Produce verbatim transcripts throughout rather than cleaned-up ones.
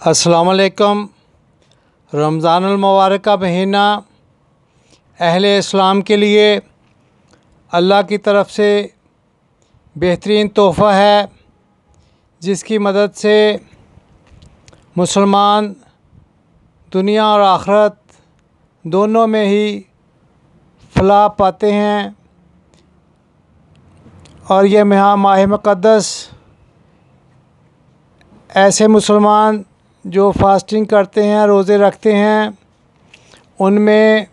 अस्सलामुअलैकुम। रमज़ानुल मुबारक का महीना अहले इस्लाम के लिए अल्लाह की तरफ से बेहतरीन तोहफ़ा है, जिसकी मदद से मुसलमान दुनिया और आखिरत दोनों में ही फलाह पाते हैं। और ये माह माह मुक़द्दस ऐसे मुसलमान जो फास्टिंग करते हैं, रोज़े रखते हैं, उनमें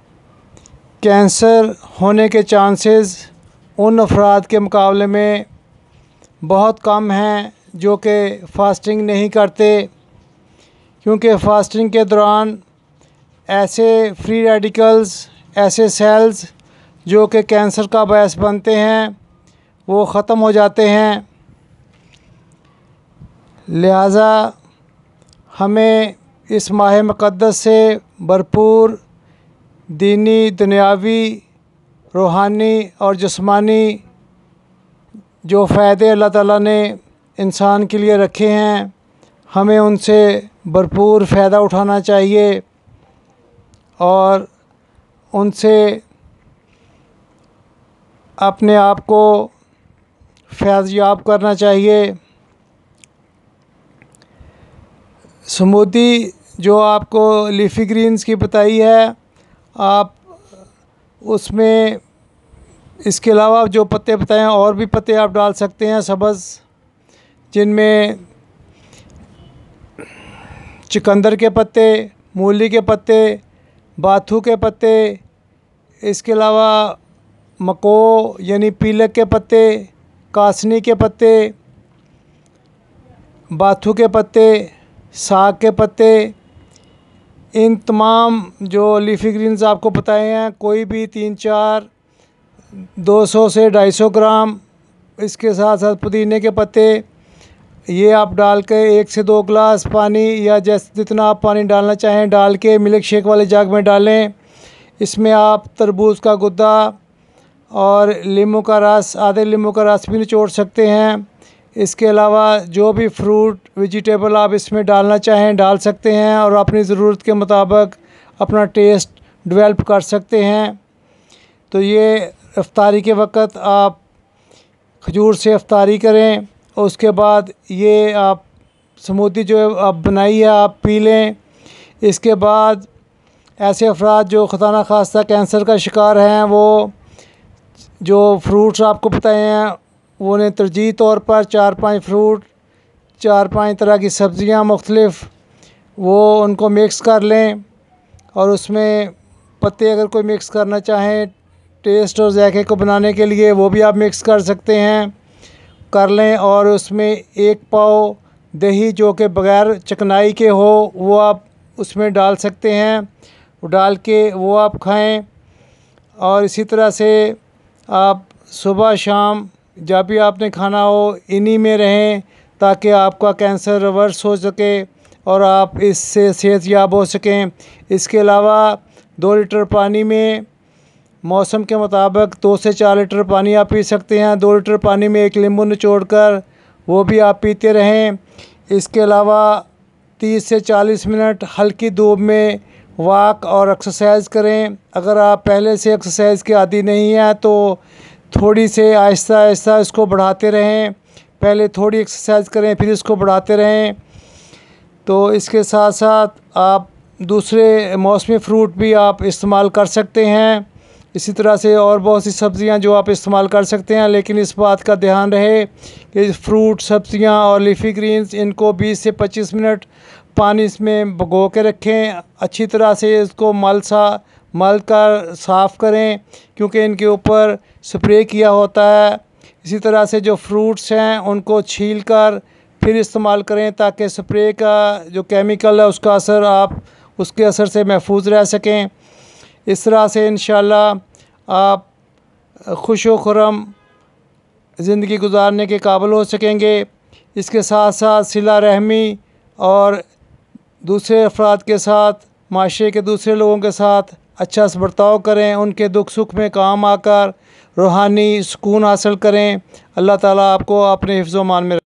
कैंसर होने के चांसेस उन अफराद के मुकाबले में बहुत कम हैं जो कि फ़ास्टिंग नहीं करते, क्योंकि फ़ास्टिंग के दौरान ऐसे फ्री रेडिकल्स, ऐसे सेल्स जो कि कैंसर का बायस बनते हैं, वो ख़त्म हो जाते हैं। लिहाजा हमें इस माह मुक़द्दस से भरपूर दीनी, दुनियावी, रूहानी और जिस्मानी जो फ़ायदे अल्लाह ताला ने इंसान के लिए रखे हैं, हमें उनसे भरपूर फ़ायदा उठाना चाहिए और उनसे अपने आप को फैज़याब करना चाहिए। स्मूदी जो आपको लीफ़ी ग्रीन्स की बताई है, आप उसमें इसके अलावा जो पत्ते बताए हैं और भी पत्ते आप डाल सकते हैं सब्ज़, जिनमें चुकंदर के पत्ते, मूली के पत्ते, बाथू के पत्ते, इसके अलावा मको यानी पीलक के पत्ते, कासनी के पत्ते, बाथू के पत्ते, साग के पत्ते, इन तमाम जो लीफ़ी ग्रीन्स आपको बताए हैं, कोई भी तीन चार दो सौ से ढाई सौ ग्राम, इसके साथ साथ पुदीने के पत्ते, ये आप डाल के एक से दो गिलास पानी या जैसे जितना आप पानी डालना चाहें डाल के मिल्क शेक वाले जग में डालें। इसमें आप तरबूज का गुद्दा और नींबू का रस, आधे नींबू का रस भी निचोड़ सकते हैं। इसके अलावा जो भी फ्रूट वेजिटेबल आप इसमें डालना चाहें डाल सकते हैं और अपनी ज़रूरत के मुताबिक अपना टेस्ट डेवलप कर सकते हैं। तो ये इफ्तारी के वक़्त आप खजूर से इफ्तारी करें और उसके बाद ये आप स्मूदी जो आप बनाई है आप पी लें। इसके बाद ऐसे अफराद जो खुदा न खास्ता कैंसर का शिकार हैं, वो जो फ्रूट्स आपको बताए हैं वो उन्हें तरजीही तौर पर चार पाँच फ्रूट, चार पाँच तरह की सब्ज़ियाँ मुख्तलिफ़, वो उनको मिक्स कर लें और उसमें पत्ते अगर कोई मिक्स करना चाहें टेस्ट और जायके को बनाने के लिए, वो भी आप मिक्स कर सकते हैं, कर लें। और उसमें एक पाव दही जो कि बग़ैर चिकनाई के हो वो आप उसमें डाल सकते हैं, वो डाल के वो आप खाएं। और इसी तरह से आप सुबह शाम जब भी आपने खाना हो इन्हीं में रहें, ताकि आपका कैंसर रिवर्स हो सके और आप इससे सेहतयाब हो सकें। इसके अलावा दो लीटर पानी में मौसम के मुताबिक दो से चार लीटर पानी आप पी सकते हैं। दो लीटर पानी में एक नींबू निचोड़ कर वो भी आप पीते रहें। इसके अलावा तीस से चालीस मिनट हल्की धूप में वॉक और एक्सरसाइज करें। अगर आप पहले से एक्सरसाइज के आदी नहीं हैं तो थोड़ी से आहिस्ता आहिस्ता इसको बढ़ाते रहें। पहले थोड़ी एक्सरसाइज करें फिर इसको बढ़ाते रहें। तो इसके साथ साथ आप दूसरे मौसमी फ्रूट भी आप इस्तेमाल कर सकते हैं। इसी तरह से और बहुत सी सब्ज़ियां जो आप इस्तेमाल कर सकते हैं, लेकिन इस बात का ध्यान रहे कि फ्रूट, सब्ज़ियां और लीफ़ी ग्रीन्स इनको बीस से पच्चीस मिनट पानी में भिगो के रखें। अच्छी तरह से इसको मल सा मल कर साफ़ करें, क्योंकि इनके ऊपर स्प्रे किया होता है। इसी तरह से जो फ्रूट्स हैं उनको छील कर फिर इस्तेमाल करें, ताकि स्प्रे का जो केमिकल है उसका असर आप उसके असर से महफूज रह सकें। इस तरह से इंशाअल्लाह आप खुश व खुर्रम ज़िंदगी गुजारने के काबिल हो सकेंगे। इसके साथ साथ सिला रहमी और दूसरे अफराद के साथ, माशरे के दूसरे लोगों के साथ अच्छा से बर्ताव करें, उनके दुख सुख में काम आकर रूहानी सुकून हासिल करें। अल्लाह ताला आपको अपने हिफ्ज़-ओ-मान में